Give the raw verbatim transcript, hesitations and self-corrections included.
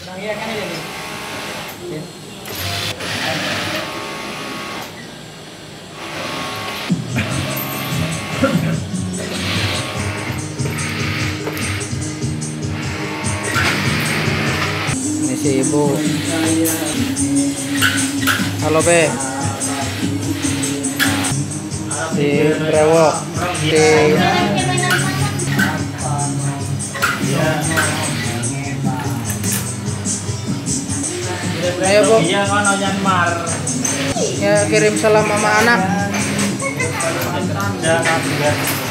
Iya kan ini. Ini si ibu. Halo Be. Si brewok. Si ayo Bu. Iya kan Myanmar. Ya kirim salam sama anak. Jangan